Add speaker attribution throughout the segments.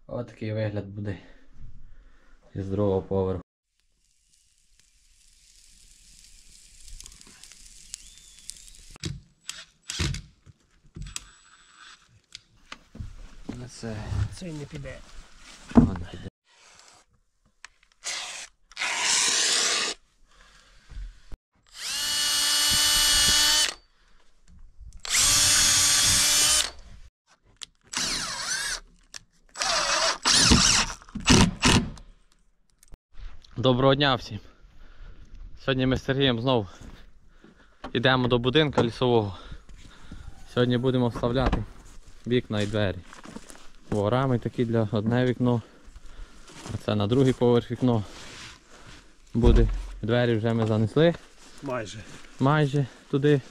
Speaker 1: Ось такий вигляд буде із другого поверху.
Speaker 2: Цей не піде.
Speaker 1: Не піде. Доброго дня всім! Сьогодні ми з Сергієм знову йдемо до будинку лісового. Сьогодні будемо вставляти вікна і двері. Рами такі для одне вікно, а це на другий поверх вікно буде. Двері вже ми занесли. Майже туди.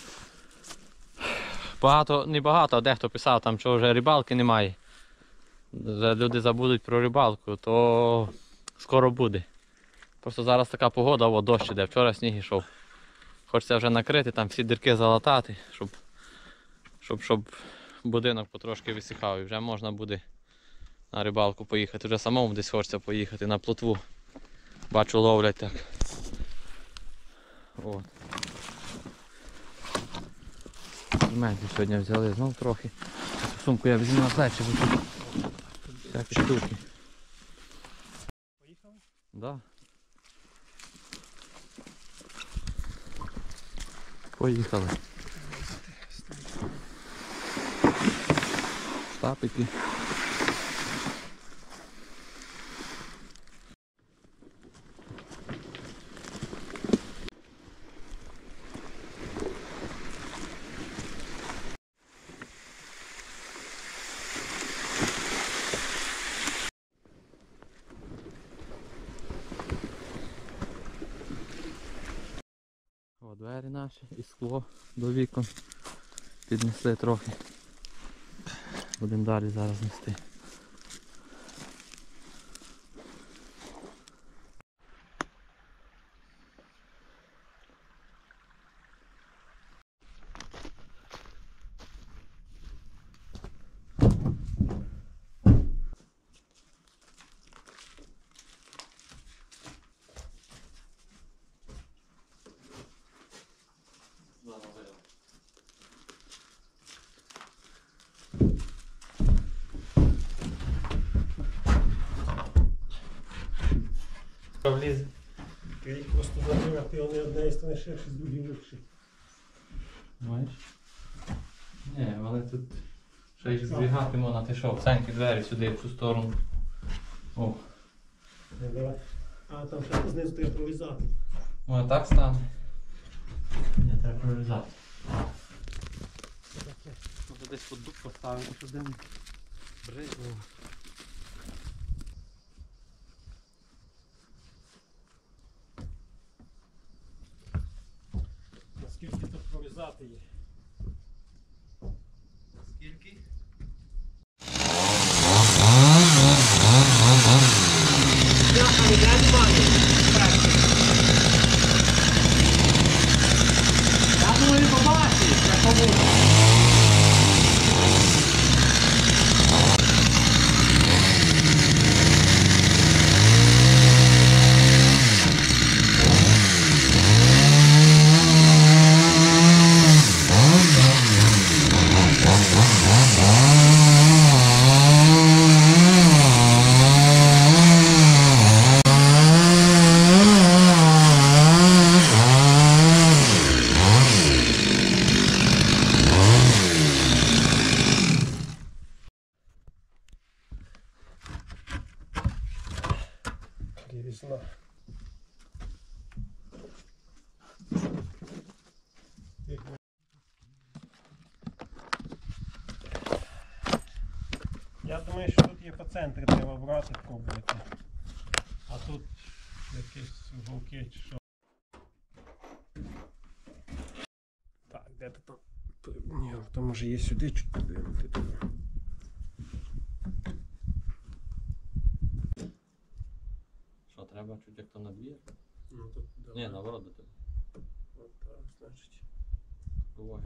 Speaker 1: Не багато, а дехто писав, там, що вже рибалки немає. Вже люди забудуть про рибалку, то скоро буде. Просто зараз така погода, о, дощ іде, вчора сніг йшов. Хочеться вже накрити, там всі дірки залатати, щоб будинок потрошки висихав. І вже можна буде на рибалку поїхати. Вже самому десь хочеться поїхати на плотву. Бачу, ловлять так. От. Меди сьогодні взяли знов трохи. Цю сумку я візьму на плечі, бо тут всякі штуки.
Speaker 2: Поїхали?
Speaker 1: Да. Поїхали. Штапики. О, двері наші і скло до вікон піднесли трохи. Будемо далі зараз нести. Влізе.
Speaker 2: Ти їх просто забирати, вони одне і стане ширше, з другим легше.
Speaker 1: Бачиш? Ні, але тут ще й збігати можна, ти що, ценькі двері сюди, в цю сторону. О.
Speaker 2: Давай. А там ще знизу треба прорізати.
Speaker 1: О, так стане. Ні, треба прорізати. Може десь под дуб поставити, щоб де бризло.
Speaker 2: Наскільки тут прорізати є?
Speaker 1: Скільки?
Speaker 2: Я думаю, побачиш, як побудеш. Різно. Я думаю, що тут є по центрі, треба брати, пробувати. А тут якісь вовки чи що. Так, де ти там? Ні, то може є сюди чуть подивити.
Speaker 1: Що, треба чуть як то на двір?
Speaker 2: Ну, тут,
Speaker 1: Ні, наоборот до тебе.
Speaker 2: От так, значить.
Speaker 1: Уваги.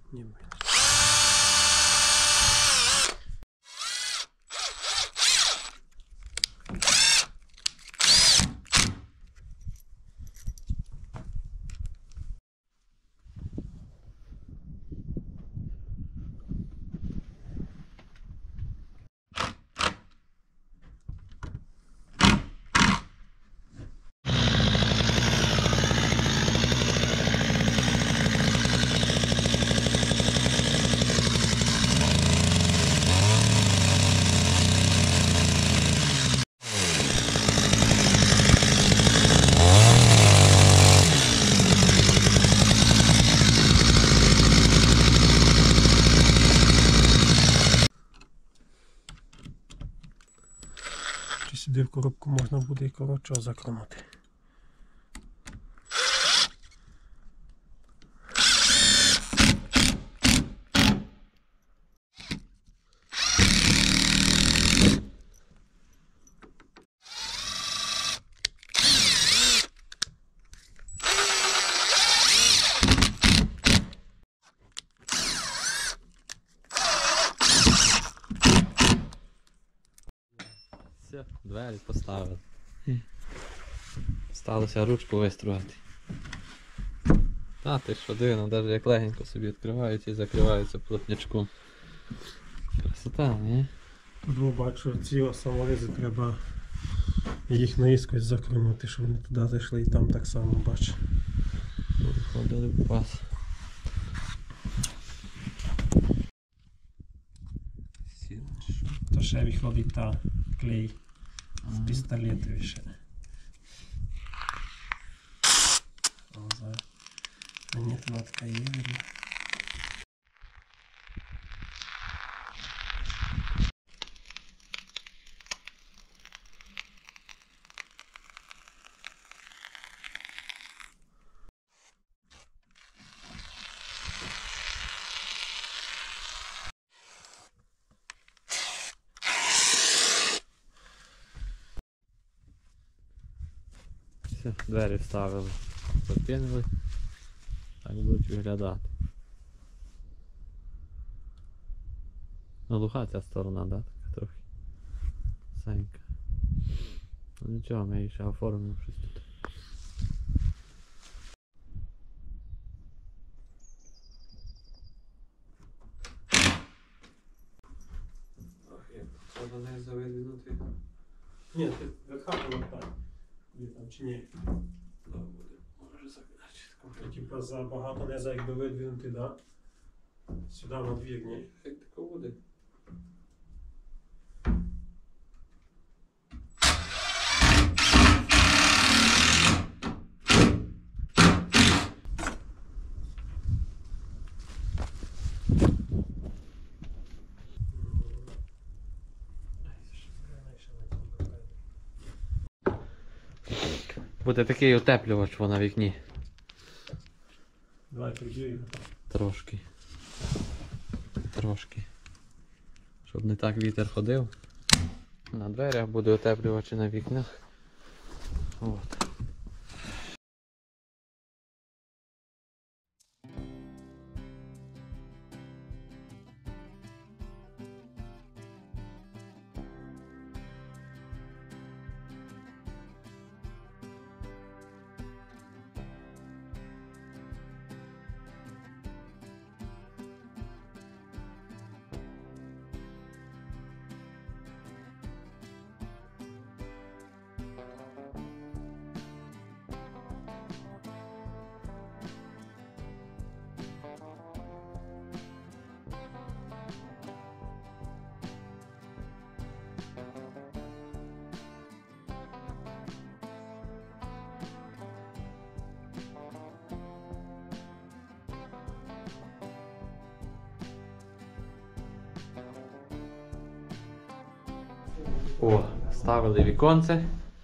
Speaker 2: Не буде. Чи сюди в коробку можна буде і коротшого закромати.
Speaker 1: Все, двері поставили. Сталося ручку вистругати. А ти що дивно, навіть як легенько собі відкриваються і закриваються плотнячком. Красота, ні?
Speaker 2: Тут бачу, ці саморизи треба їх наїскось закромати, щоб вони туди зайшли і там так само бачу.
Speaker 1: Виходили в пас.
Speaker 2: То ще виходить та клей з пістолетів ще. Мені туди така є видно.
Speaker 1: Все, двері вставили, запінили, так будуть виглядати. Ну, глуха ця сторона, да, така трохи санька. Ну нічого, ми її ще оформимо щось тут. Треба не завидвинути.
Speaker 2: Ні, ти верха повертай. Де там чи ні?
Speaker 1: Да, буде. Може закінчити.
Speaker 2: Типа забагато не за якби видвинути, да? Сюди на двір, ні?
Speaker 1: Як тако буде? Буде такий утеплювач на вікні.
Speaker 2: Давай приб'ю його.
Speaker 1: Трошки. Трошки. Щоб не так вітер ходив. На дверях буде утеплювач і на вікнах. От. О, ставили віконце.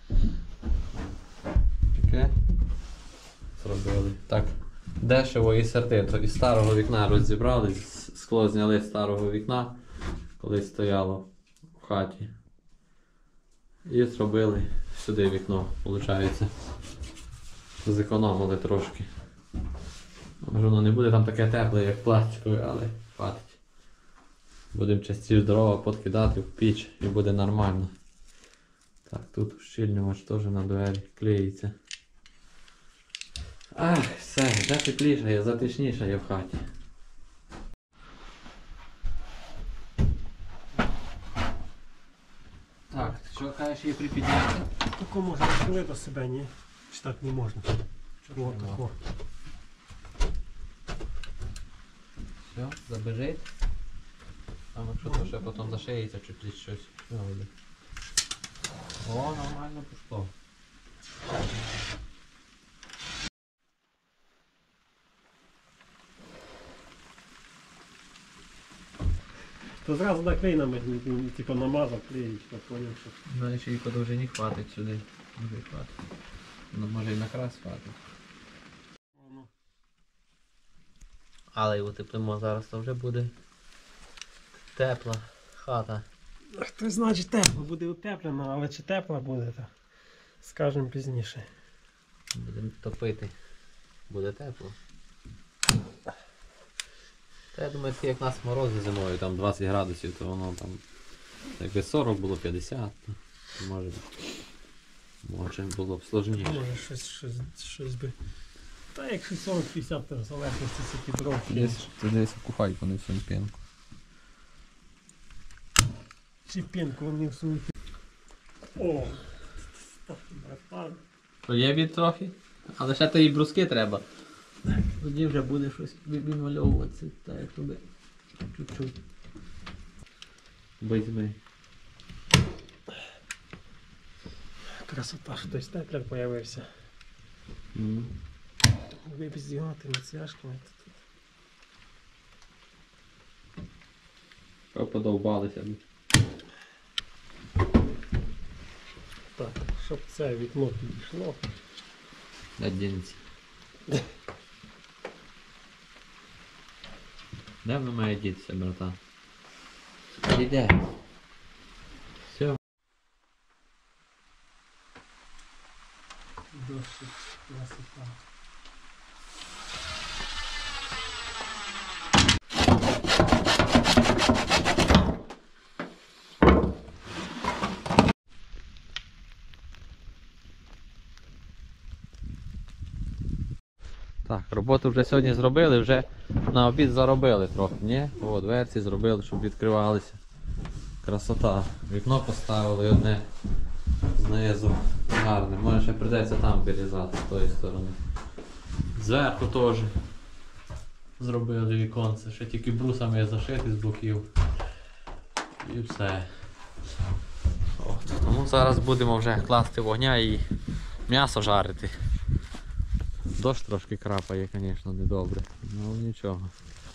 Speaker 1: Таке. Зробили. Так, дешево і сердито. Із старого вікна розібрали, скло зняли з старого вікна, коли стояло в хаті. І зробили сюди вікно, виходить. Зекономили трошки. Може воно не буде там таке тепле, як пластикове, але хватить. Будемо частіше дрова подкидати в піч і буде нормально. Так, тут ущільнювач теж на двері клеїться. Ах, все, вже тепліше, затишніше є в хаті. Так, що кажеш, її припідняти?
Speaker 2: Тако можна розкрити до себе, ні? Чи так не можна? Чого тако?
Speaker 1: Все, забежить. Там якщо то ще потім зашиється чуть щось. Що буде? О, нормально пішло.
Speaker 2: То зразу наклей на мене, типу намазав клеїть, так поняв, що.
Speaker 1: Далі ще і по довжині хватить сюди. Може і хватить. Ну, може і накрас хватить. Але і утеплимо зараз, то вже буде тепла хата.
Speaker 2: Хто значить тепло, буде утеплено, але чи тепла буде, то скажемо пізніше.
Speaker 1: Будемо топити. Буде тепло. Та я думаю, такі як у нас морози зимою, там 20 градусів, то воно там якби 40 було 50, то може було б сложніше.
Speaker 2: Може щось би. Та як 40-50, то в залежності скільки дров.
Speaker 3: Ти десь кухайку не всю пінку.
Speaker 2: Чи пінку вони всунуть. О! Братан.
Speaker 1: То є від трохи, але ще то і бруски треба. Тоді вже буде щось відмальовуватися, так як туди. Чуть-чуть. Візьми.
Speaker 2: Красота, що той степлер появився. Вибіздігати цвяшками.
Speaker 1: Подовбалися.
Speaker 2: Так, щоб це вікно підійшло.
Speaker 1: Одінці. Де воно має дітися, братан? Іде. Все.
Speaker 2: Дощик, красота.
Speaker 1: Так, роботу вже сьогодні зробили, вже на обід заробили трохи, ні? О, дверці зробили, щоб відкривалися. Красота. Вікно поставили одне знизу. Гарне. Може ще прийдеться там вирізати з тої сторони. Зверху теж зробили віконце. Ще тільки брусами зашити з боків. І все. От. Тому зараз будемо вже класти вогня і м'ясо жарити. Дощ трошки крапає, звісно, недобре, але нічого.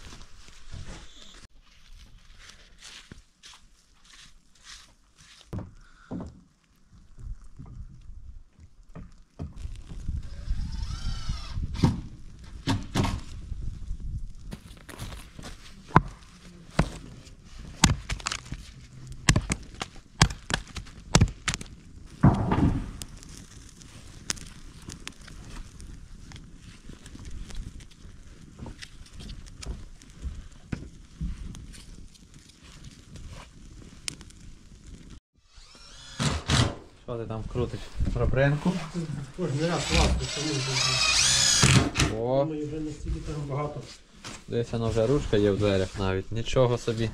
Speaker 1: Що ти там крутиш? Ребренку?
Speaker 2: Кожен раз ласку самі.
Speaker 1: О,
Speaker 2: Думаю, вже настільки там багато.
Speaker 1: десь воно вже ручка є в дверях навіть. Нічого собі.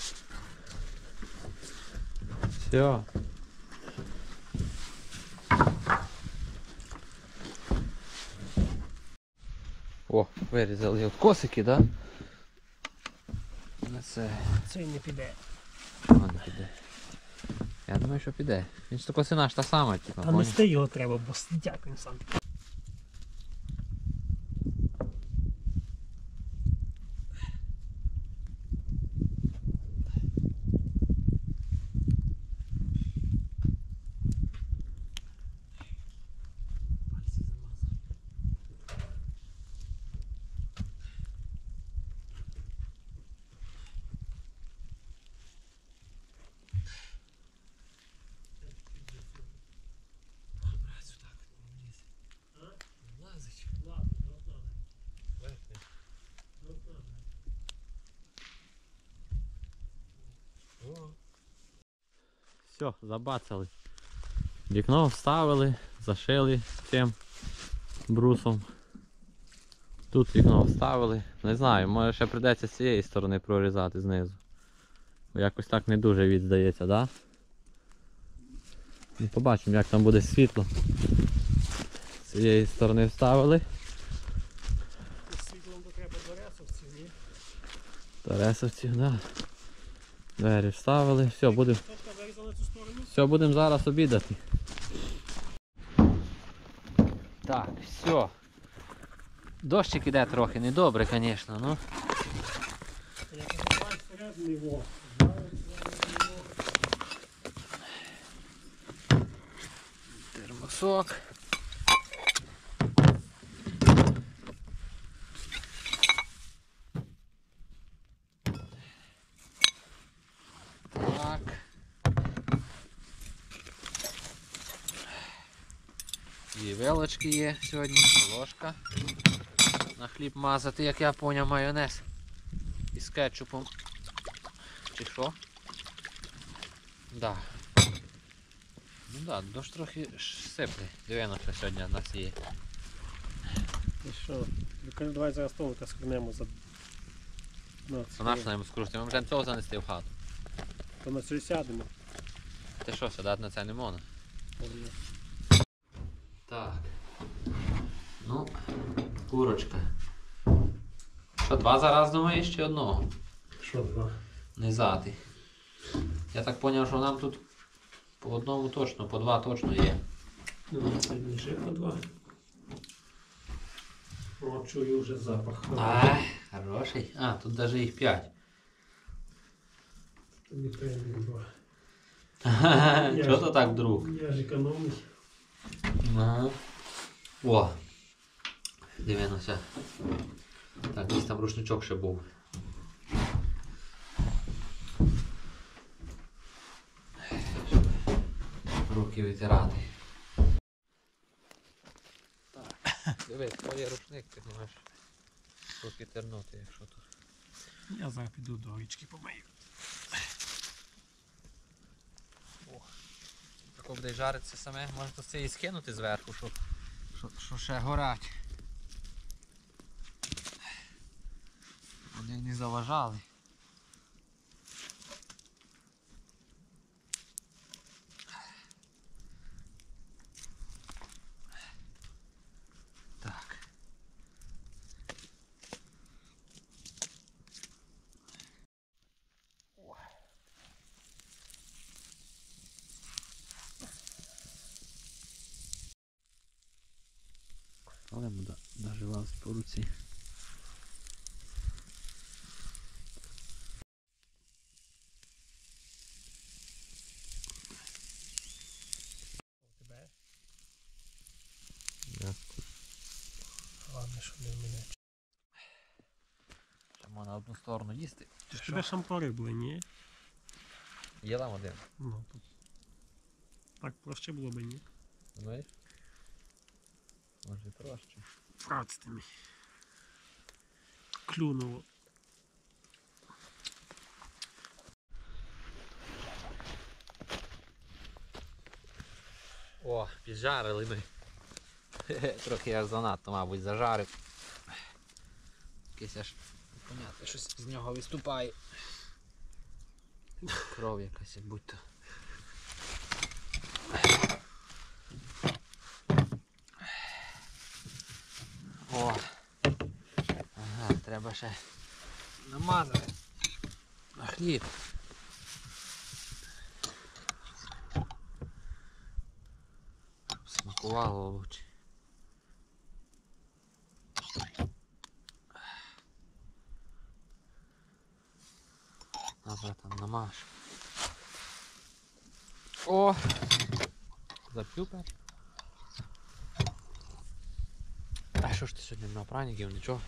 Speaker 1: Все. О, вирізали от косики, так? Да? Це.
Speaker 2: Цей не піде.
Speaker 1: Не піде. Я думаю, що піде. Він ж то косина ж та сама, типа.
Speaker 2: А нести його треба, бо дякую сам.
Speaker 1: Все, забацали. Вікно вставили, зашили цим брусом. Тут вікно вставили. Не знаю, може ще прийдеться з цієї сторони прорізати знизу. Бо якось так не дуже від здається, так? Да? Ну, побачимо, як там буде світло. З цієї сторони вставили.
Speaker 2: З світлом то треба до ресовців, ні?
Speaker 1: Таресовці, так. Да. Двері вставили. Все, будемо.
Speaker 2: Точка вирізала цю сторону?
Speaker 1: Все, будемо зараз обідати. Так, все. Дощик іде трохи, недобре, звісно, ну.
Speaker 2: Я називаю середній вог.
Speaker 1: Термосок. Так. Дві вилочки є сьогодні, ложка. На хліб мазати, як я поняв, майонез. Із кетчупом. Чи що? Да. Ну да, дощ трохи сипле. Дивно, що сьогодні в нас є.
Speaker 2: І що? Давай зараз того скринемо за...
Speaker 1: А наш нам скрутимо, ми вже цього занести в хату.
Speaker 2: То на цю сядемо.
Speaker 1: Ти що, сідати на це не можна? Так. Ну, курочка. Що, два зараз думаєш чи одного?
Speaker 2: Що два?
Speaker 1: Низати. Я так зрозумів, що нам тут по одному точно, по два точно є.
Speaker 2: Ну, це більше по два. О, чую вже запах.
Speaker 1: Ай, хороший. А, тут навіть їх 5.
Speaker 2: Тобі приймемо два.
Speaker 1: Чого то так вдруг?
Speaker 2: Я ж економний.
Speaker 1: Ага. О! Дивимося. Так, десь там рушничок ще був. Руки витирати. Так, дивись, то є рушник, ти можеш руки тернути, якщо тут.
Speaker 2: Я зараз піду до річки помию.
Speaker 1: Тако буде жаритися саме, можна то це і скинути зверху, що ще горять. Вони не заважали. Так. Але буде наживався по руці.
Speaker 2: Тебе?
Speaker 1: Да.
Speaker 2: Ладно, що не в мене.
Speaker 1: Ще можна одну сторону їсти.
Speaker 2: Ти ж тебе шампури були, ні?
Speaker 1: Є там один.
Speaker 2: Ну, тут. Так проще було б, ні?
Speaker 1: Знаєш? Може трошки.
Speaker 2: Фрац ти мій. Клюнуло.
Speaker 1: О, піджарили ми. Трохи аж занадто, мабуть, зажарив. Якесь аж, понятно, щось з нього виступає. Кров якась, як будь-то. О! Ага, треба ще намазати на хліб. Смакувало лучше. Назад там намаж. О! Зап'ю перш. А що ж ти сьогодні на праників, нічого?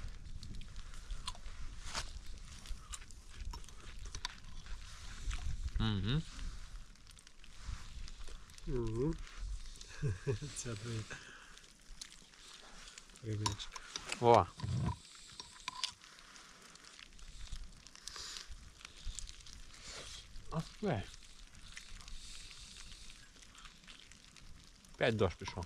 Speaker 1: Угу.
Speaker 2: Угу. Це твоя привичка.
Speaker 1: О! Окей. Опять дощ пішов.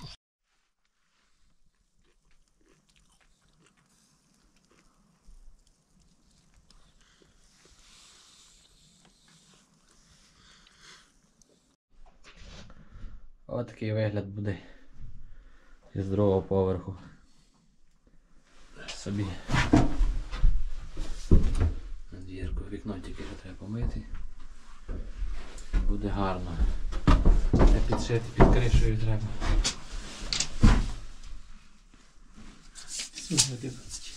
Speaker 1: Ось такий вигляд буде із другого поверху. Собі надвірку, вікно тільки що треба помити. Буде гарно. Це підшити під кришею треба. Все,